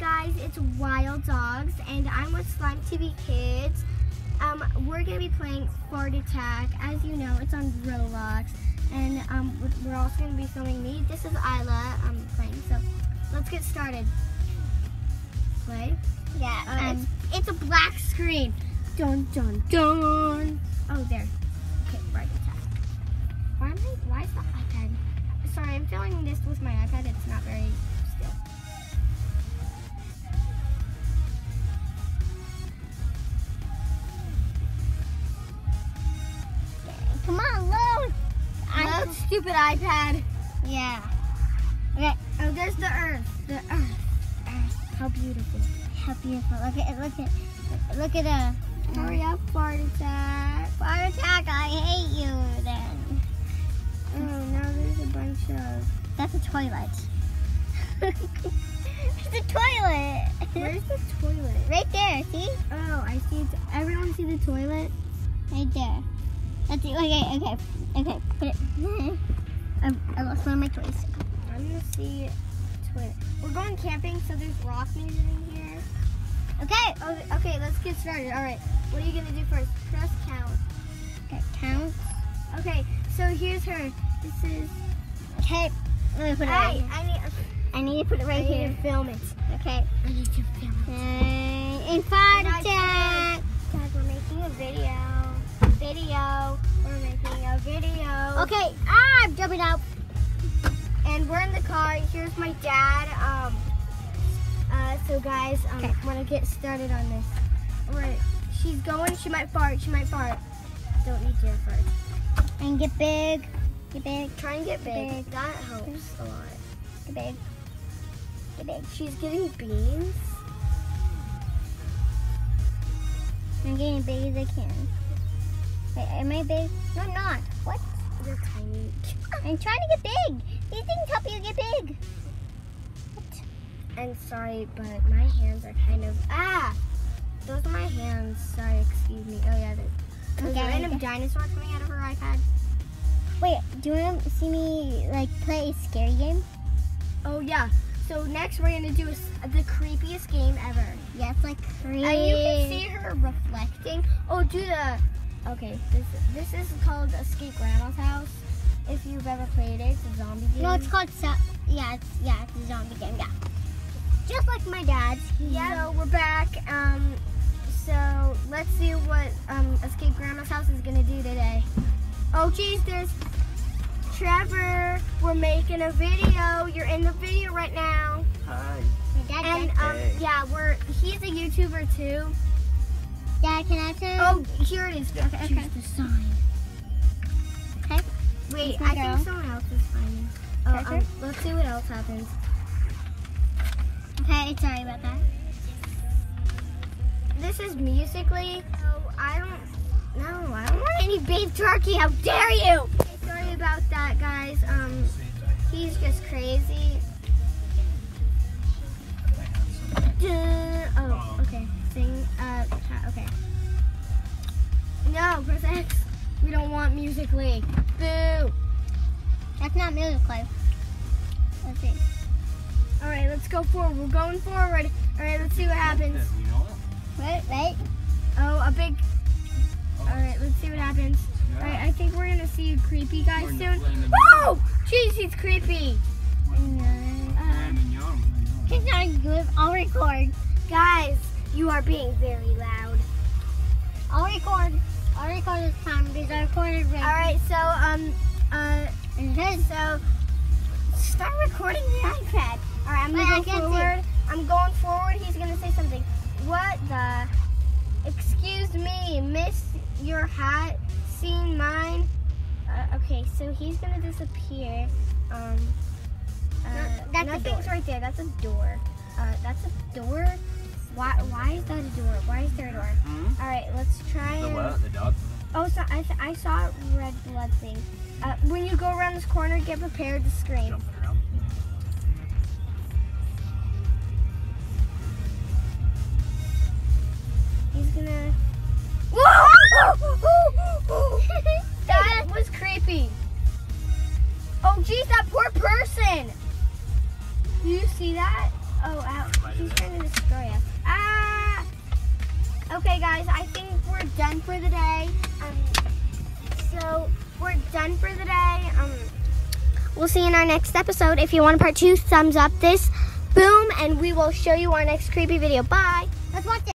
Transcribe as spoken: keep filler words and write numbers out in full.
guys, it's Wild Dogs, and I'm with Slime T V Kids. Um, we're gonna be playing Fart Attack. As you know, it's on Roblox, and um, we're also gonna be filming me. This is Isla. I'm playing. So let's get started. Play. Yeah. Uh, Um. it's, it's a black screen. Dun dun dun. Oh, there. Okay, Fart Attack. Why am I? Why is the iPad? Sorry, I'm filming this with my iPad. It's not very still. Come on, load. Load, stupid iPad. Yeah. Okay. Oh, there's the Earth. The Earth. Earth. How beautiful. How beautiful. Look at look at look at a. Hurry up, Fart Attack. Fart Attack. I hate you. Then. Oh, now there's a bunch of. That's a toilet. It's a toilet. Where's the toilet? Right there. See? Oh, I see. It's, everyone see the toilet? Right there. That's it. Okay. Okay. Okay. Put it. I, I lost one of my toys. I'm gonna see toilet. We're going camping, so there's rock music in here. Okay. Oh, okay. Let's get started. All right. What are you gonna do first? Press count. Okay. Count. Okay. So here's her. This is. Okay. Let me put it right Hey, here. I need. I need to put it right I need here. to film it. Okay. I need to film it. And, and Fart Guys, Attack. Guys, we're making a video. Video. We're making a video. Okay. Ah, I'm jumping out. And we're in the car. Here's my dad. Um. Uh. So guys, um, Okay. want to get started on this. Right. She's going. She might fart. She might fart. Don't need to fart. And get big. Get big. Try and get big. Big. That helps a lot. Get big. Get big. She's getting beans. I'm getting as big as I can. Wait, am I big? No, I'm not. What? You're tiny. I'm trying to get big. These things help you get big. What? And sorry, but my hands are kind of ah. Those are my hands. Sorry, excuse me. Oh yeah, there's Okay, a random okay. dinosaur coming out of her iPad. Wait, do you want to see me like play a scary game? Oh yeah. So next we're gonna do a s the creepiest game ever. Yeah, it's like creepy. And you can see her reflecting. Oh, do the. Okay, this this is called Escape Grandma's House. If you've ever played it, it's a zombie game. No, it's called. Sa yeah, it's yeah, it's a zombie game. Yeah, just like my dad's. Yeah. So we're back. Um. So let's see what um Escape Grandma's House is gonna do today. Oh, geez, there's Trevor. We're making a video. You're in the video right now. Hi. My dad. And Dad, um, Hey. yeah, we're he's a YouTuber too. Dad, can I turn? Oh, here it is. Yeah. Okay, Choose okay. the sign. Okay. Wait, It's my I girl. think someone else is finding. Oh, Treasure? um, let's see what else happens. Okay, sorry about that. This is Musically. No, I don't. No, I don't want any beef jerky. How dare you? Okay, sorry about that, guys. Um, he's just crazy. Duh. Oh, okay. Sing. Uh, okay. No, press X. We don't want Musically. Boo. That's not Musically. Let's see. All right, let's go forward. We're going forward. All right, let's see what happens. We know it? Wait, wait. Oh, a big. Oh. All right, let's see what happens. Yeah. All right, I think we're gonna see a creepy guy We're in the- soon. we're in the- Oh, jeez, he's creepy. Yeah, mignon. It's not good. I'll record. Guys, you are being very loud. I'll record. I'll record this time because I recorded right. All right, so um, uh, And this. so start recording the iPad. All right, I'm Wait, I gonna go can't see. forward. I'm going forward. He's gonna say something. What the? Excuse me, miss, your hat. Seen mine? Uh, okay, so he's gonna disappear. Um, uh, that's a nothing's door. right there. That's a door. Uh, that's a door. Why? Why is that a door? Why is there a door? Hmm? All right, let's try. The and- what? The dog? Oh, so I, th I saw a red blood thing. Uh, when you go around this corner, get prepared to scream. Jumping around. He's gonna. Whoa! That was creepy. Oh, geez, that poor person. Do you see that? Oh, ow. He's trying to Okay, guys, I think we're done for the day. Um, so we're done for the day. Um, we'll see you in our next episode. If you want a part two, thumbs up this, boom, and we will show you our next creepy video. Bye. Let's watch it.